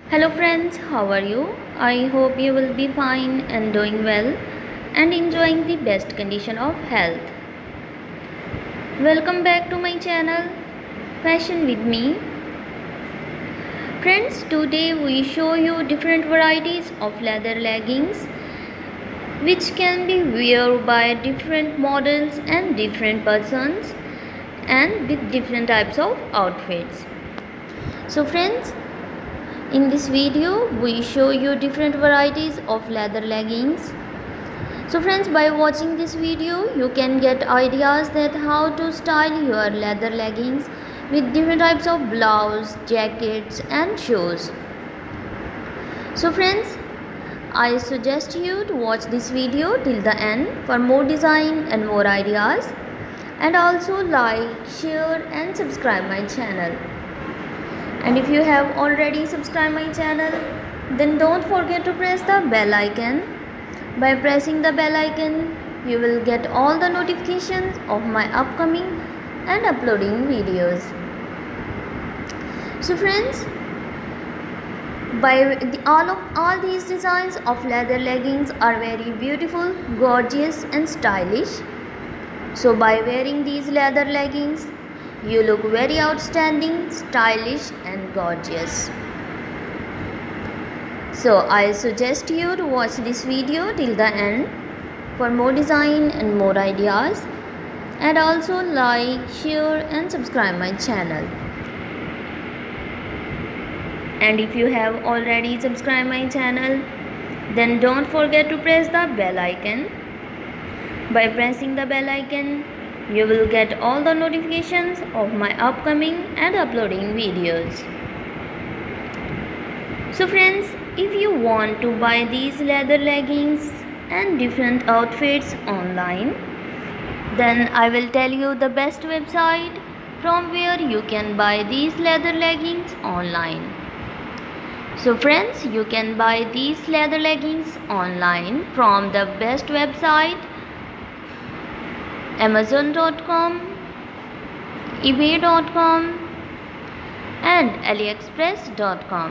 Hello friends, how are you? I hope you will be fine and doing well and enjoying the best condition of health. Welcome back to my channel Fashion with me. Friends, today we show you different varieties of leather leggings which can be worn by different models and different persons and with different types of outfits. So friends, in this video we show you different varieties of leather leggings. So friends, by watching this video you can get ideas that how to style your leather leggings with different types of blouse, jackets and shoes. So friends, I suggest you to watch this video till the end for more design and more ideas, and also like, share and subscribe my channel. And if you have already subscribed my channel, then don't forget to press the bell icon. By pressing the bell icon, you will get all the notifications of my upcoming and uploading videos. So friends, all these designs of leather leggings are very beautiful, gorgeous and stylish. So by wearing these leather leggings, you look very outstanding, stylish and gorgeous. So I suggest you to watch this video till the end for more design and more ideas, and also like, share and subscribe my channel. And if you have already subscribed my channel, then don't forget to press the bell icon. By pressing the bell icon, you will get all the notifications of my upcoming and uploading videos. So friends, if you want to buy these leather leggings and different outfits online, then I will tell you the best website from where you can buy these leather leggings online. So friends, you can buy these leather leggings online from the best website Amazon.com, eBay.com and AliExpress.com.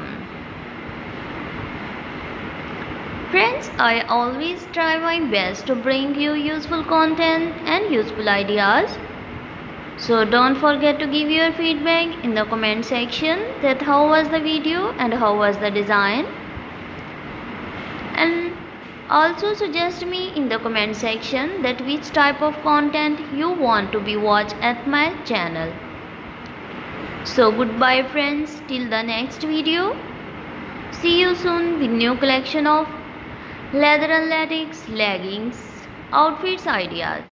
Friends, I always try my best to bring you useful content and useful ideas. So don't forget to give your feedback in the comment section that how was the video and how was the design. And also suggest me in the comment section that which type of content you want to be watched at my channel. So goodbye friends, till the next video. See you soon with new collection of leather and latex leggings outfits ideas.